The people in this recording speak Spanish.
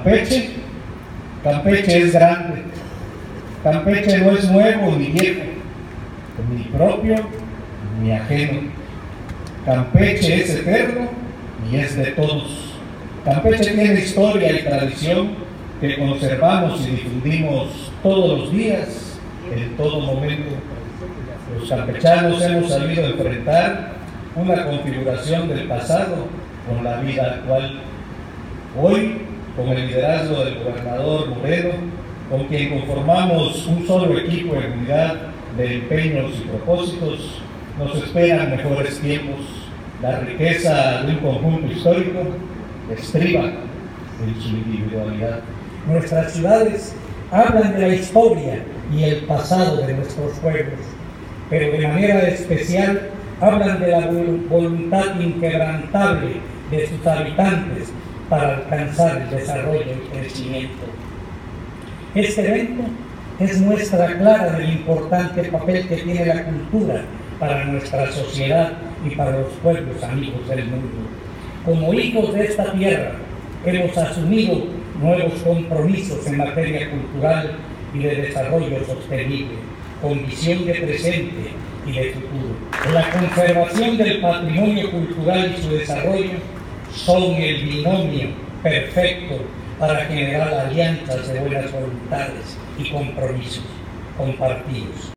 Campeche, Campeche es grande, Campeche no es nuevo ni viejo, ni propio ni ajeno. Campeche es eterno y es de todos. Campeche tiene historia y tradición que conservamos y difundimos todos los días, en todo momento. Los campechanos hemos sabido enfrentar una configuración del pasado con la vida actual. Hoy, con el liderazgo del gobernador Moreno, con quien conformamos un solo equipo en unidad de empeños y propósitos, nos esperan mejores tiempos. La riqueza de un conjunto histórico estriba en su individualidad. Nuestras ciudades hablan de la historia y el pasado de nuestros pueblos, pero de manera especial hablan de la voluntad inquebrantable de sus habitantes para alcanzar el desarrollo y crecimiento. Este evento es muestra clara del importante papel que tiene la cultura para nuestra sociedad y para los pueblos amigos del mundo. Como hijos de esta tierra, hemos asumido nuevos compromisos en materia cultural y de desarrollo sostenible, con visión de presente y de futuro. La conservación del patrimonio cultural y su desarrollo son el binomio perfecto para generar alianzas de buenas voluntades y compromisos compartidos.